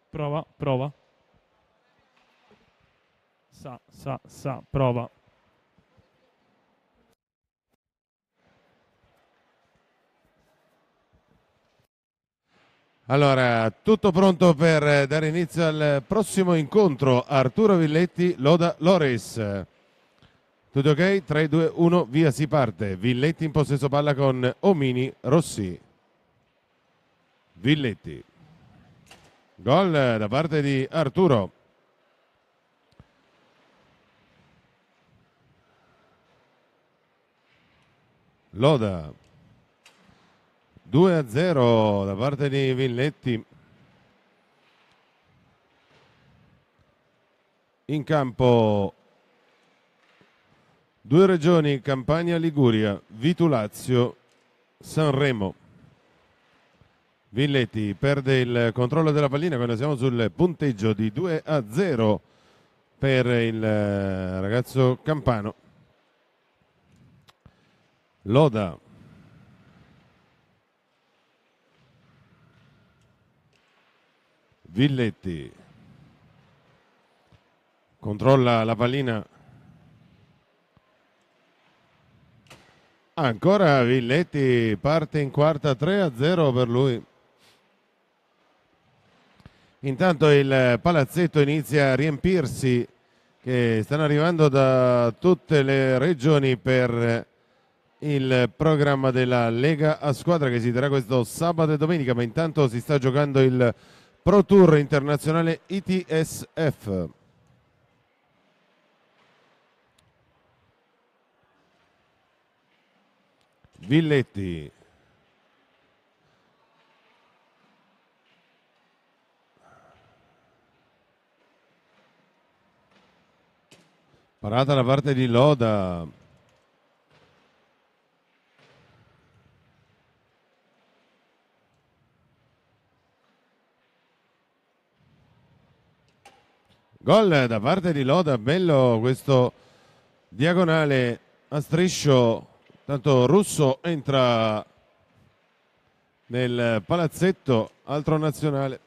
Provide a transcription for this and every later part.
Prova, prova. Prova. Allora, tutto pronto per dare inizio al prossimo incontro. Arturo Villetti, Loda Lores. Tutto ok? 3, 2, 1, via, si parte. Villetti in possesso palla con Omini Rossi. Villetti. Gol da parte di Arturo. Loda. 2-0 da parte di Villetti. In campo due regioni, Campania, Liguria, Vitulazio, Sanremo. Villetti perde il controllo della pallina quando siamo sul punteggio di 2-0 per il ragazzo campano. Loda. Villetti controlla la pallina. Ancora Villetti, parte in quarta, 3-0 per lui. Intanto il palazzetto inizia a riempirsi, che stanno arrivando da tutte le regioni per il programma della Lega a squadra che si terrà questo sabato e domenica, ma intanto si sta giocando il Pro Tour internazionale ITSF. Villetti. Parata da parte di Loda. Gol da parte di Loda, bello questo diagonale a striscio. Tanto Russo entra nel palazzetto, altro nazionale.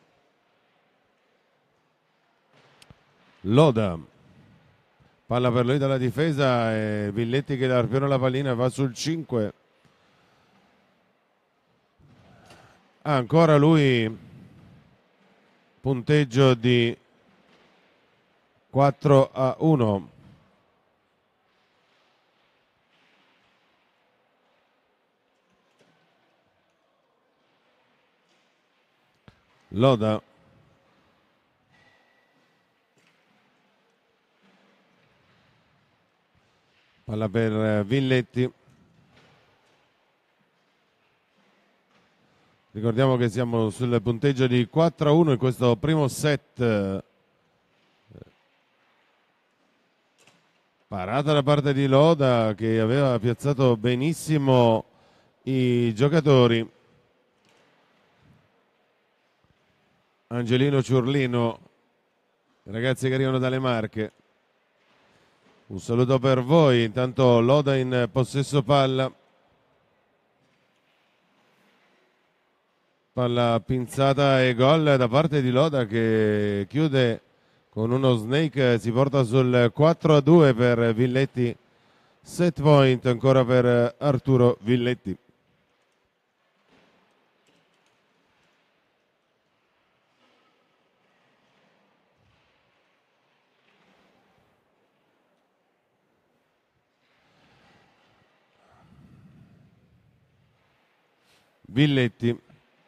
Loda. Palla per lui dalla difesa e Villetti che arpiona la pallina, va sul 5. Ancora lui, punteggio di 4-1. Loda. Palla per Villetti. Ricordiamo che siamo sul punteggio di 4-1 in questo primo set. Parata da parte di Loda che aveva piazzato benissimo i giocatori. Angelino Ciurlino, ragazzi che arrivano dalle Marche. Un saluto per voi. Intanto Loda in possesso palla. Palla pinzata e gol da parte di Loda che chiude con uno snake, si porta sul 4-2 per Villetti. Set point ancora per Arturo Villetti. Villetti.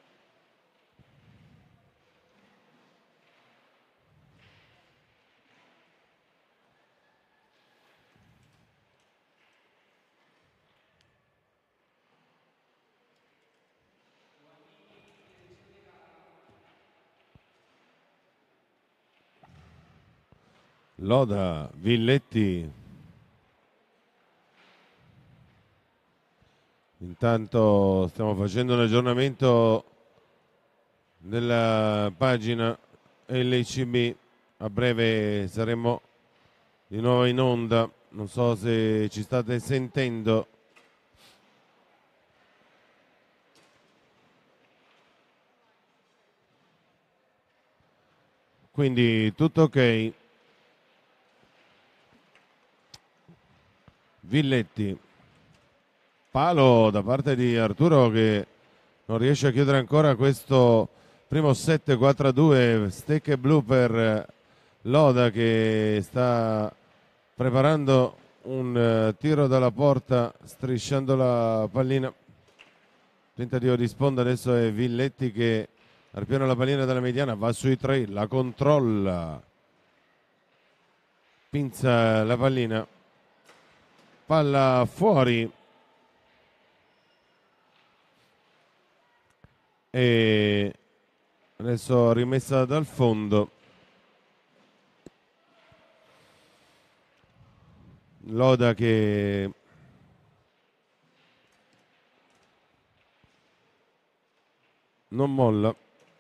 Loda, Villetti. Intanto stiamo facendo un aggiornamento della pagina LCB. A breve saremo di nuovo in onda. Non so se ci state sentendo. quindi tutto ok. Villetti, palo da parte di Arturo che non riesce a chiudere ancora questo primo set 4-2, stecche blu per Loda che sta preparando un tiro dalla porta strisciando la pallina. Tentativo di sponda adesso è Villetti che arpiona la pallina dalla mediana, va sui tre, la controlla, pinza la pallina, palla fuori e adesso rimessa dal fondo. Loda che non molla.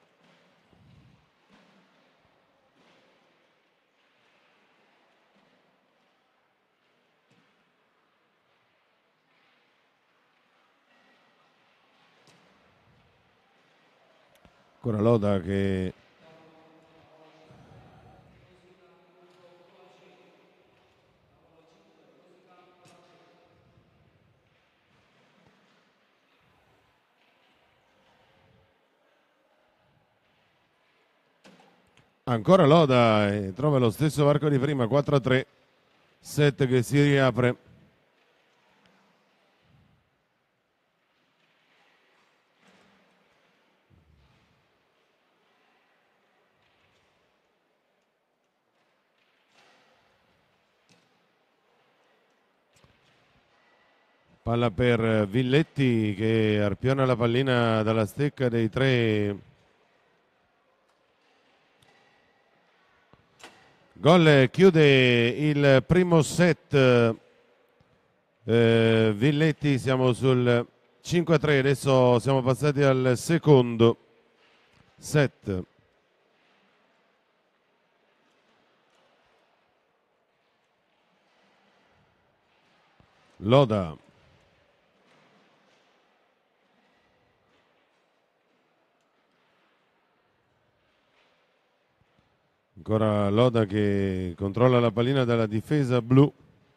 Ancora Loda che ancora Loda e trova lo stesso varco di prima, 4-3, set che si riapre. Palla per Villetti che arpiona la pallina dalla stecca dei tre. Gol chiude il primo set. Villetti, siamo sul 5-3, adesso siamo passati al secondo set. Loda. Ancora Loda che controlla la pallina dalla difesa blu.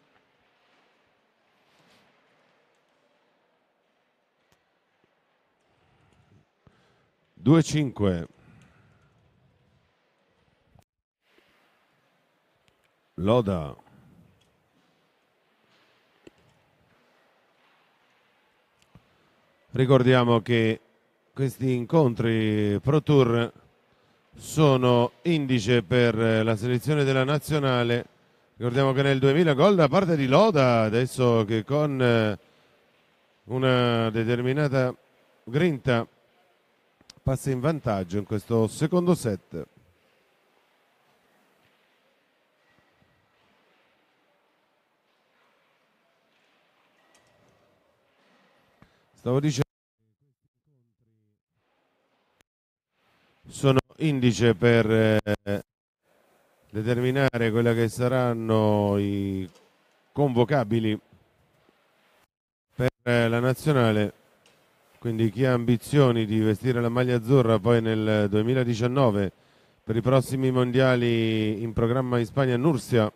Due 5. Loda. Ricordiamo che questi incontri Pro Tour sono indice per la selezione della nazionale. Ricordiamo che nel 2000 gol da parte di Loda, adesso che con una determinata grinta passa in vantaggio in questo secondo set. Stavo dicendo, sono indice per determinare quella che saranno i convocabili per la nazionale, quindi chi ha ambizioni di vestire la maglia azzurra poi nel 2019 per i prossimi mondiali in programma in Spagna a Nursia.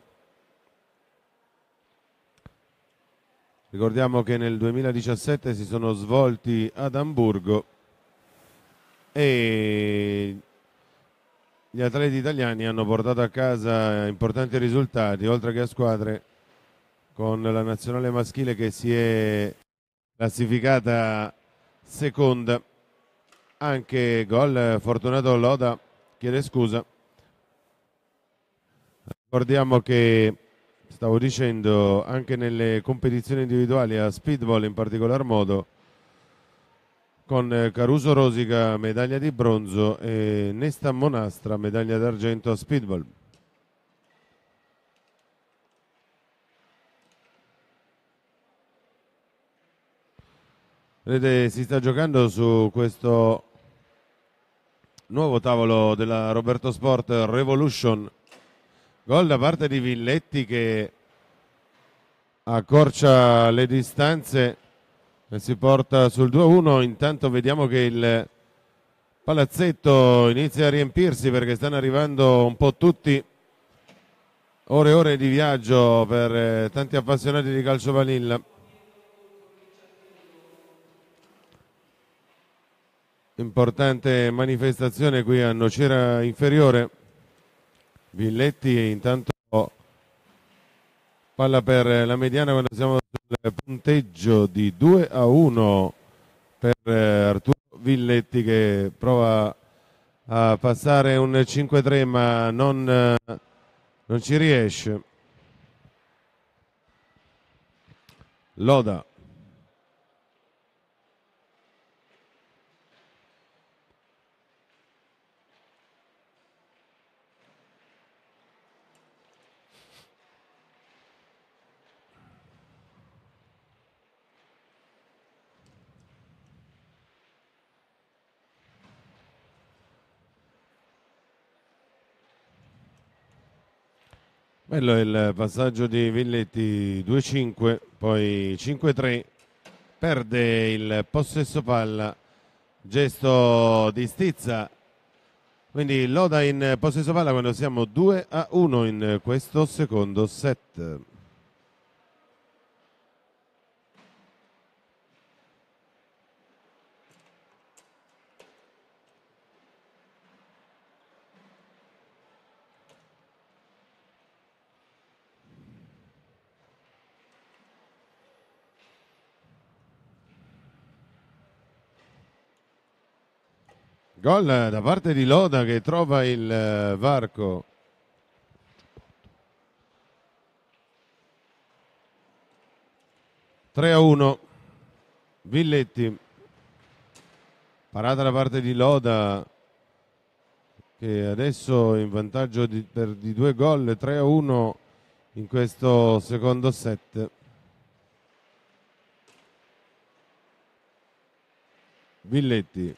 Ricordiamo che nel 2017 si sono svolti ad Amburgo e gli atleti italiani hanno portato a casa importanti risultati, oltre che a squadre, con la nazionale maschile che si è classificata seconda. Anche gol Fortunato Loda chiede scusa. Ricordiamo che, stavo dicendo, anche nelle competizioni individuali a speedball in particolar modo, con Caruso Rosica medaglia di bronzo e Nesta Monastra medaglia d'argento a speedball. Vedete, si sta giocando su questo nuovo tavolo della Roberto Sport Revolution. Gol da parte di Villetti che accorcia le distanze e si porta sul 2-1. Intanto vediamo che il palazzetto inizia a riempirsi perché stanno arrivando un po' tutti, ore e ore di viaggio per tanti appassionati di calcio vanilla. Importante manifestazione qui a Nocera Inferiore. Villetti intanto palla per la mediana quando siamo sul punteggio di 2-1 per Arturo Villetti, che prova a passare un 5-3 ma non ci riesce. Loda. Bello il passaggio di Villetti, 2-5, poi 5-3, perde il possesso palla, gesto di stizza, quindi Loda in possesso palla quando siamo 2-1 in questo secondo set. Gol da parte di Loda che trova il varco. (3-1) Villetti. Parata da parte di Loda che adesso è in vantaggio di 2 gol, 3-1 in questo secondo set. Villetti.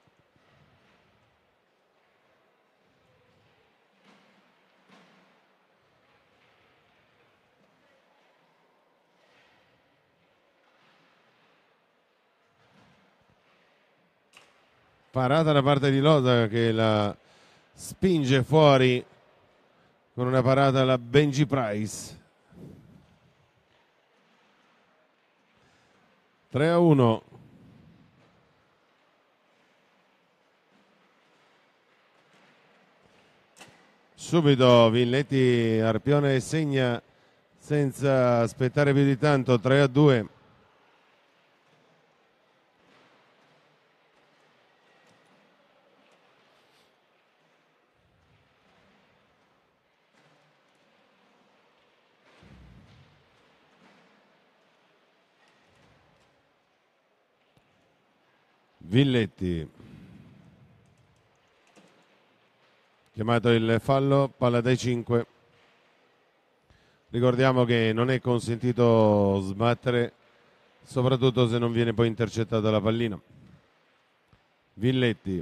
Parata da parte di Loda che la spinge fuori con una parata alla Benji Price. 3-1. Subito Villetti Arpione segna senza aspettare più di tanto, 3-2. Villetti. Chiamato il fallo, palla dai 5. Ricordiamo che non è consentito sbattere, soprattutto se non viene poi intercettata la pallina. Villetti.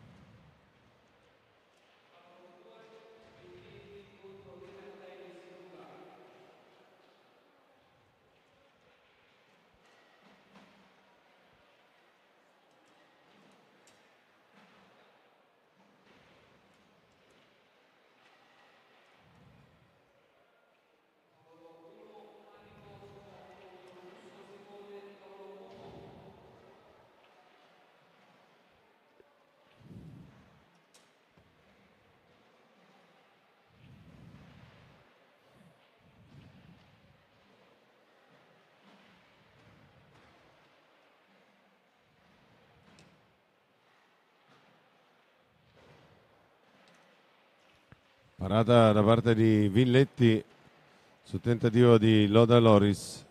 Parata da parte di Villetti su tentativo di Loda Loris.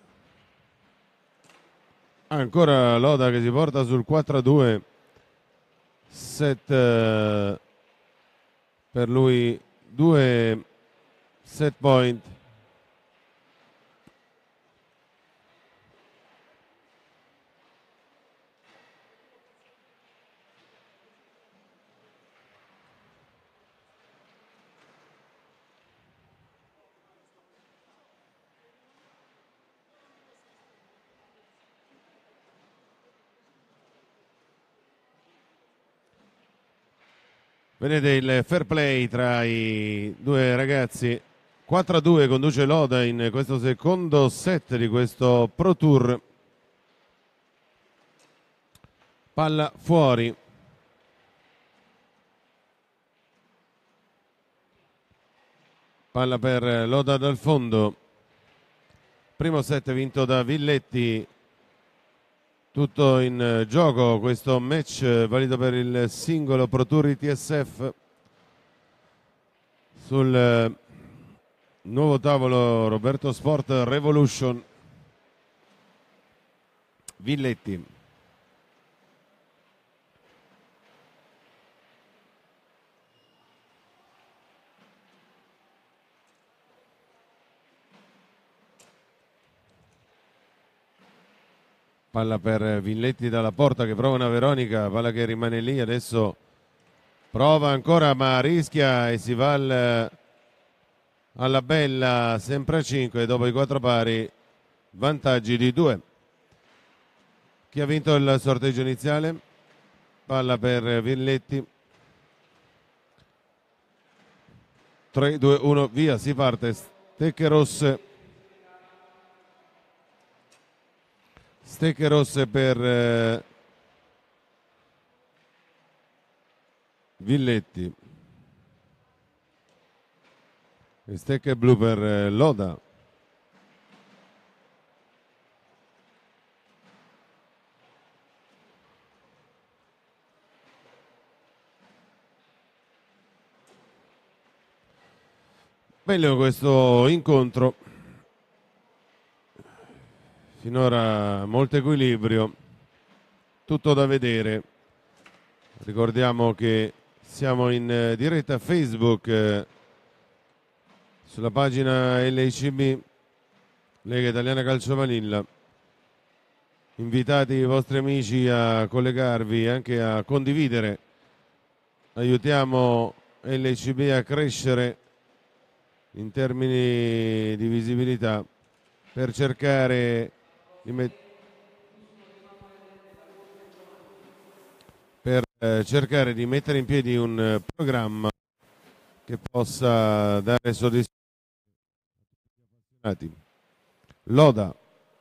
Ancora Loda che si porta sul 4-2. Set per lui, 2 set point. Vedete il fair play tra i due ragazzi. 4-2 conduce Loda in questo secondo set di questo Pro Tour. Palla fuori. Palla per Loda dal fondo. Primo set vinto da Villetti. Tutto in gioco questo match valido per il singolo Pro Tour ITSF. Sul nuovo tavolo Roberto Sport Revolution. Villetti. Palla per Villetti dalla porta che prova una Veronica, palla che rimane lì, adesso prova ancora ma rischia e si va alla bella, sempre a 5 dopo i 4 pari, vantaggi di 2. Chi ha vinto il sorteggio iniziale? Palla per Villetti. 3, 2, 1, via, si parte. Stecche rosse. Stecche rosse per Villetti e stecche blu per Loda. Bello questo incontro, finora molto equilibrio, tutto da vedere. Ricordiamo che siamo in diretta Facebook sulla pagina LICB Lega Italiana Calcio Vanilla. Invitati i vostri amici a collegarvi, anche a condividere. Aiutiamo LICB a crescere in termini di visibilità per cercare di cercare di mettere in piedi un programma che possa dare soddisfazione. Loda,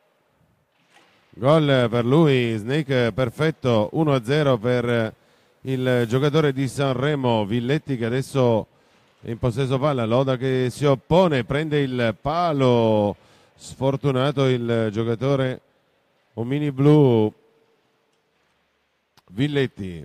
gol per lui, Snake perfetto, 1-0 per il giocatore di Sanremo, Villetti, che adesso è in possesso palla. Loda che si oppone, prende il palo, sfortunato il giocatore omini blu, Villetti.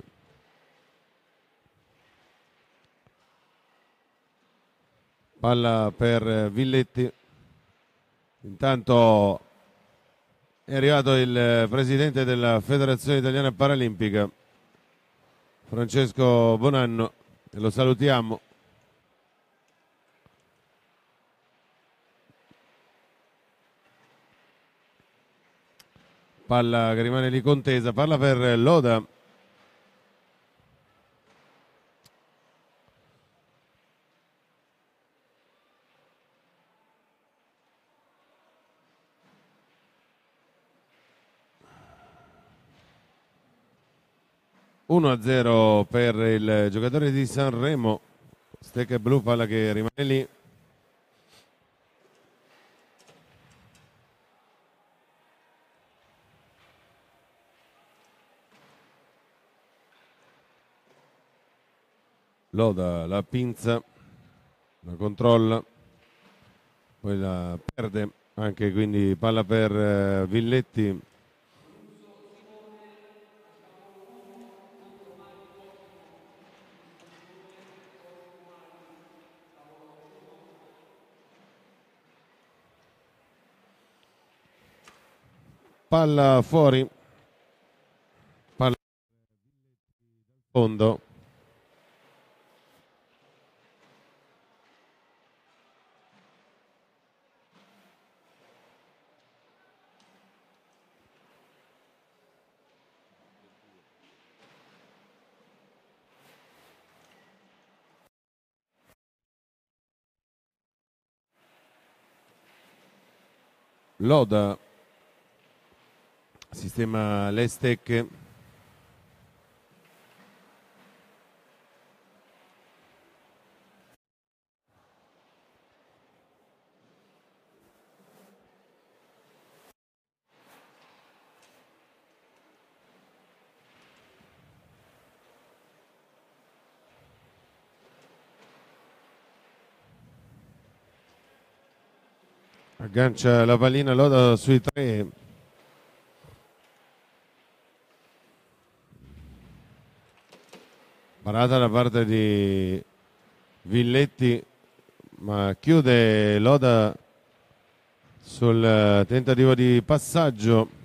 Palla per Villetti. Intanto è arrivato il presidente della Federazione Italiana Paralimpica, Francesco Bonanno, e lo salutiamo. Palla che rimane lì contesa, palla per Loda. Uno a 0 per il giocatore di Sanremo. Stecca blu, palla che rimane lì. Loda la pinza, la controlla, poi la perde anche, quindi palla per Villetti. Palla fuori, palla dal fondo. Loda sistema le stecche. Aggancia la pallina Loda sui 3. Parata da parte di Villetti, ma chiude Loda sul tentativo di passaggio.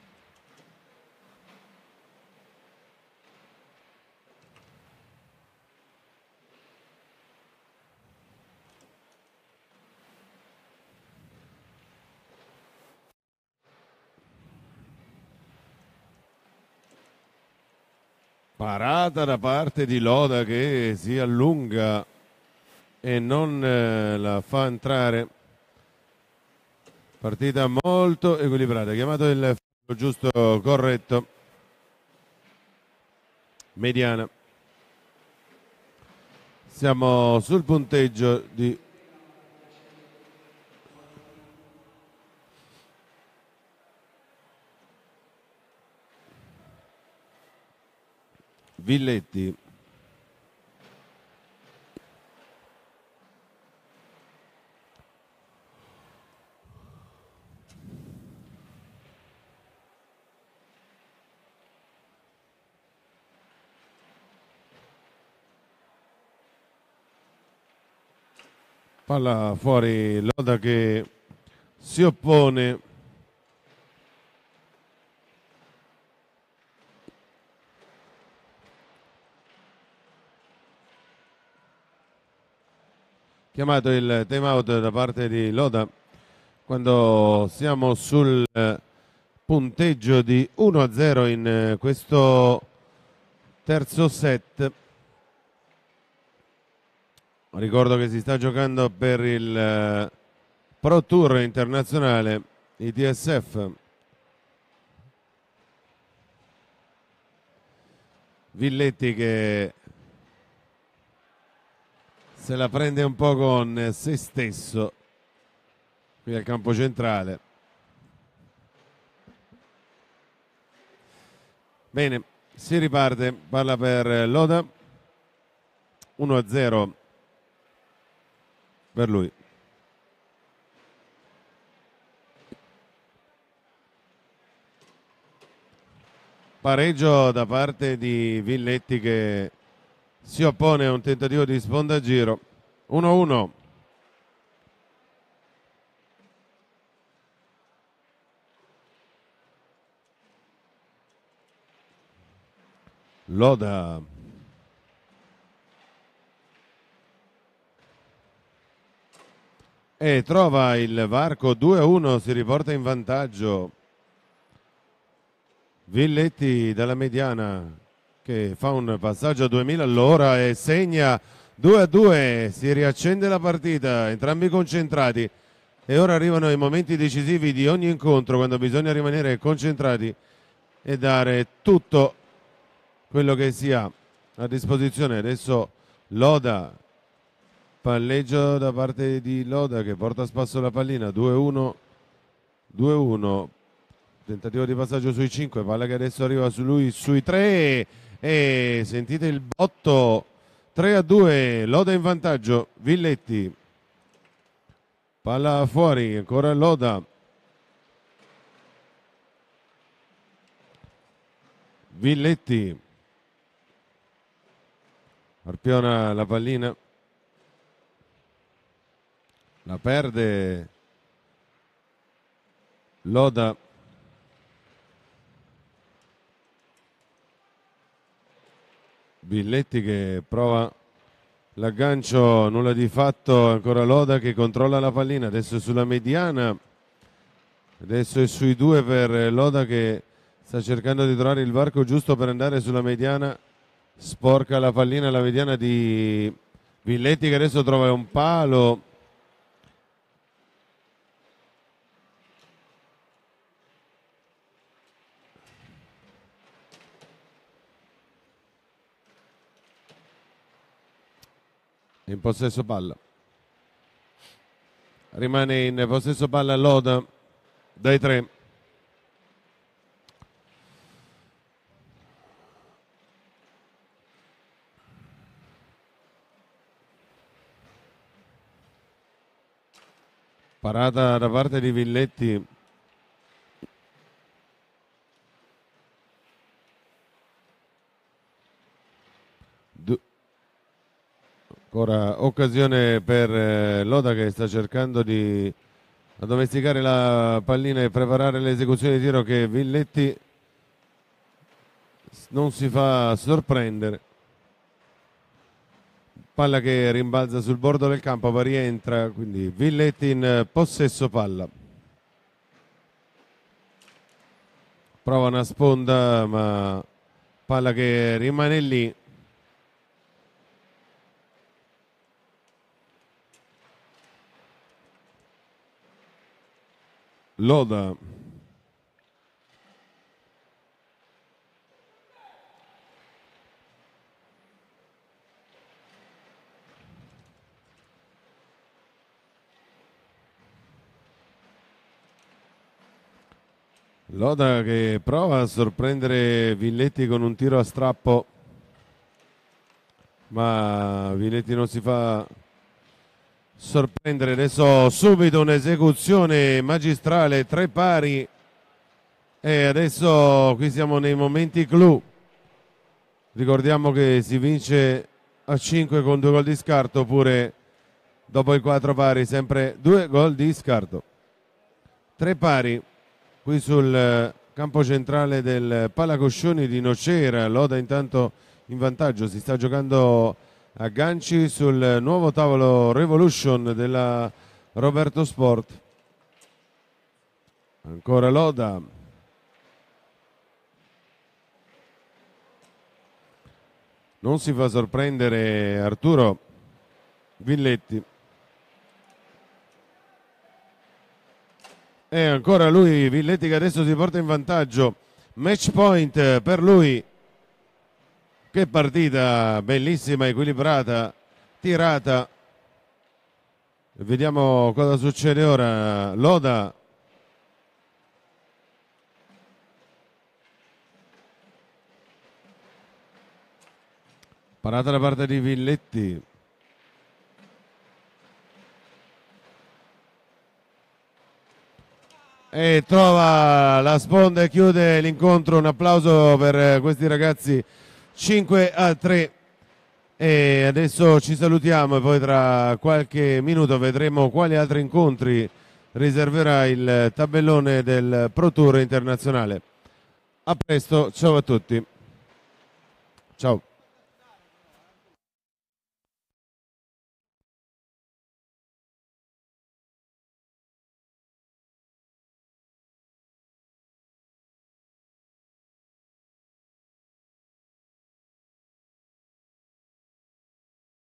Parata da parte di Loda che si allunga e non la fa entrare. Partita molto equilibrata. Chiamato il fallo giusto, corretto. Mediana. Siamo sul punteggio di Villetti. Palla fuori, Loda che si oppone. Chiamato il time out da parte di Loda quando siamo sul punteggio di 1-0 in questo terzo set. Ricordo che si sta giocando per il Pro Tour internazionale ITSF. Villetti che se la prende un po' con se stesso qui al campo centrale. Bene, si riparte, palla per Loda, 1-0 per lui. Pareggio da parte di Villetti che si oppone a un tentativo di sfondagiro. 1-1. Loda. E trova il varco, 2-1, si riporta in vantaggio. Villetti dalla mediana che fa un passaggio a 2000 all'ora e segna 2-2, si riaccende la partita, entrambi concentrati e ora arrivano i momenti decisivi di ogni incontro quando bisogna rimanere concentrati e dare tutto quello che si ha a disposizione. Adesso Loda, palleggio da parte di Loda che porta a spasso la pallina, 2-1, 2-1. Tentativo di passaggio sui 5, palla che adesso arriva su lui sui 3 e sentite il botto, 3-2, Loda in vantaggio, Villetti, palla fuori, ancora Loda, Villetti, arpiona la pallina, la perde Loda. Villetti che prova l'aggancio, nulla di fatto, ancora Loda che controlla la pallina, adesso è sulla mediana, adesso è sui 2 per Loda che sta cercando di trovare il varco giusto per andare sulla mediana, sporca la pallina alla mediana di Villetti che adesso trova un palo. In possesso palla, rimane in possesso palla Loda dai 3. Parata da parte di Villetti. Ancora occasione per Loda, che sta cercando di addomesticare la pallina e preparare l'esecuzione di tiro, che Villetti non si fa sorprendere. Palla che rimbalza sul bordo del campo, ma rientra, quindi Villetti in possesso palla. Prova una sponda, ma palla che rimane lì. Loda. Loda che prova a sorprendere Villetti con un tiro a strappo, ma Villetti non si fa sorprendere. Adesso subito un'esecuzione magistrale, 3 pari, e adesso qui siamo nei momenti clou. Ricordiamo che si vince a 5 con 2 gol di scarto, oppure dopo i 4 pari sempre 2 gol di scarto. 3 pari qui sul campo centrale del Palacoscioni di Nocera. Loda intanto in vantaggio, si sta giocando a ganci sul nuovo tavolo Revolution della Roberto Sport. Ancora Loda. Non si fa sorprendere Arturo Villetti. E ancora lui, Villetti, che adesso si porta in vantaggio. Match point per lui. Che partita bellissima, equilibrata, tirata. Vediamo cosa succede ora. Loda. Parata da parte di Villetti. E trova la sponda e chiude l'incontro. Un applauso per questi ragazzi. 5-3. E adesso ci salutiamo e poi tra qualche minuto vedremo quali altri incontri riserverà il tabellone del Pro Tour internazionale. A presto, ciao a tutti. Ciao.